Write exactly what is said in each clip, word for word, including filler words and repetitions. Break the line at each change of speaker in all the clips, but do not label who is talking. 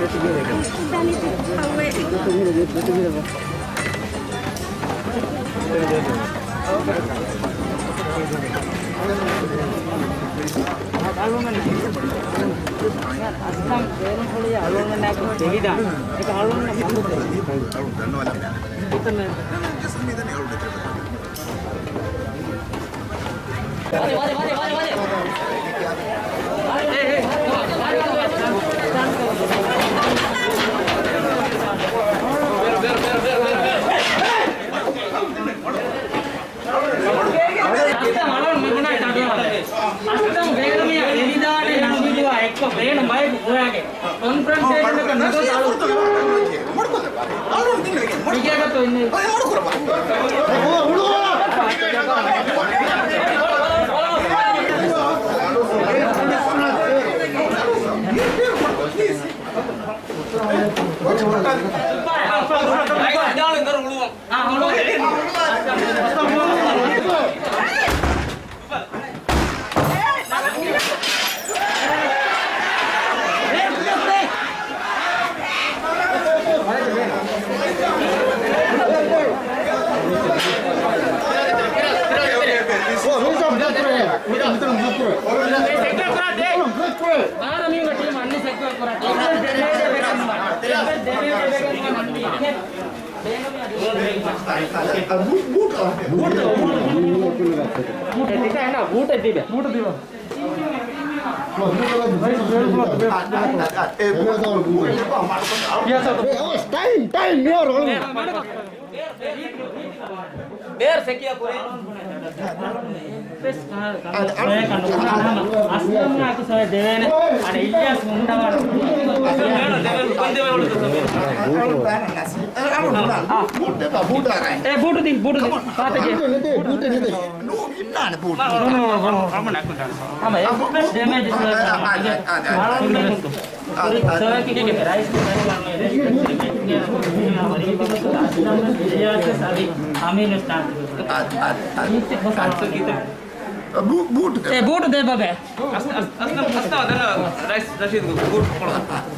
Boot ए boot दे बाबे
अस्ता अस्ता अस्ता ಅದನ್ನ rice Rashid boot ಕೊಡು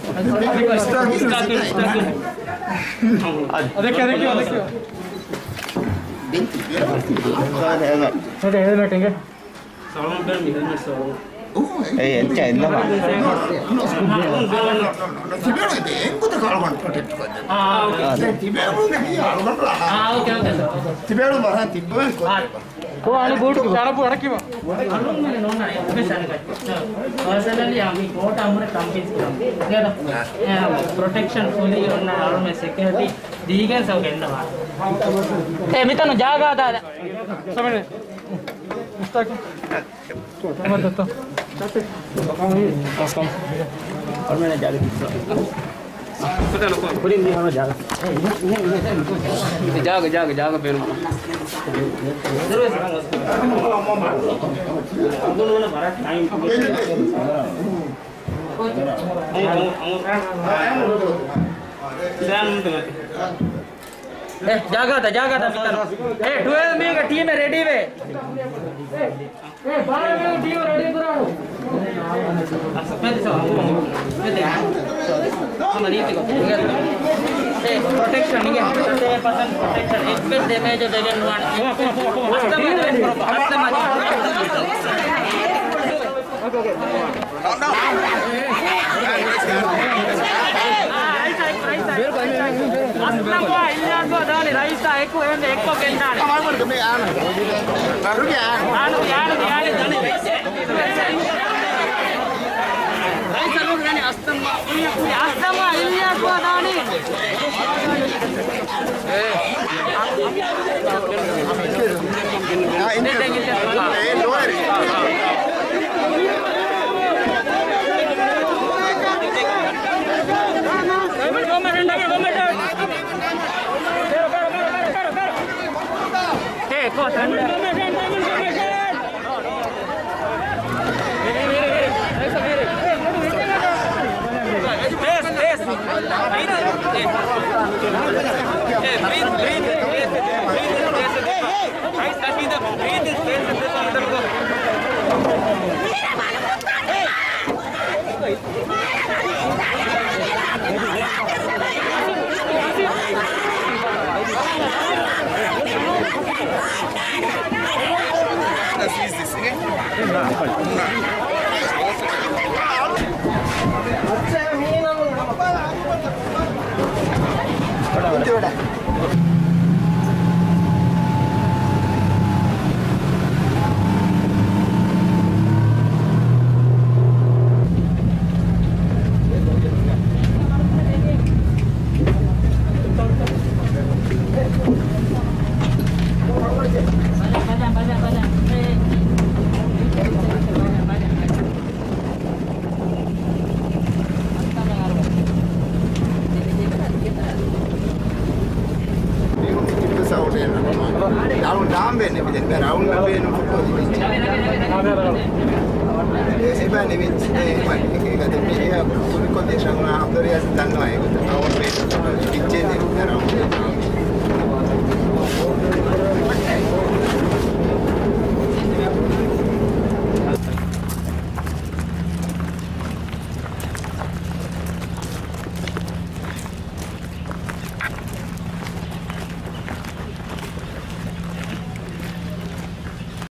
ಅದಕ್ಕೆ ಅದಕ್ಕೆ ಅದಕ್ಕೆ
ಅದೇ ಹೆಲ್ಮೆಟ್ ಹಿಂಗೆ
ಸಾಲಂ ಬೇರೆ ಹೆಲ್ಮೆಟ್ ಸಾಲಂ
ಏ ಎಂತ ಇಲ್ಲ ಮಾ
ತಿಬೇಳು ಇದೆ ಹೆಂಗುತ್ತ ಕಾಲ್ಕೊಂಡು ಪ್ರೊಟೆಕ್ಟ್ ಕೊಡ್ದೆ
ಹಾ
ತಿಬೇಳು ಆಳ್ಕೊಂಡು
ಹಾ ಓಕೆ ಓಕೆ
ತಿಬೇಳು ಬರ ತಿಬೇಳು
को आणि बूट चालपू अडकी बा अरुण મને નોના સ્પેશિયલ પર્સનલી આમી કોટ આમરે કંપનીಸ್ गेदा ಪ್ರೊಟೆಕ್ಷನ್ ಫುಲಿ ఉన్న ಅರುಣ ಸೆಕ್ಯೂರಿಟಿ ದೀಗೆ ಸೌಗೆ ಎಂದ ಬಾ ಏ ಮಿತನು ಜಾಗ ಅದ ಸಮನೆ ಮುಸ್ತಾಕ್ ಮತ್ತತ ಚತೆ ಕಸ್ಟಮ್ और मैंने जाके
पता नको
पूरी नहीं होना जागा
जाग जाग जाग पेन
जरूर दोनों बारह टाइम ए जागा था जागा था मित्र ए ट्वेल्व में का टीम है रेडी वे ए बारह में टीम रेडी करो सब सब हम रीति को ए प्रोटेक्शन नहीं है सत्तर परसेंट प्रोटेक्शन एक पे डैमेज वेगन वन
එහෙමයි. ඒකද මේ පුදුම කොටේෂන් වල අපදරියස් දන්නවා ඒක. අවුල් මේ පිච්චේ දෙනවා.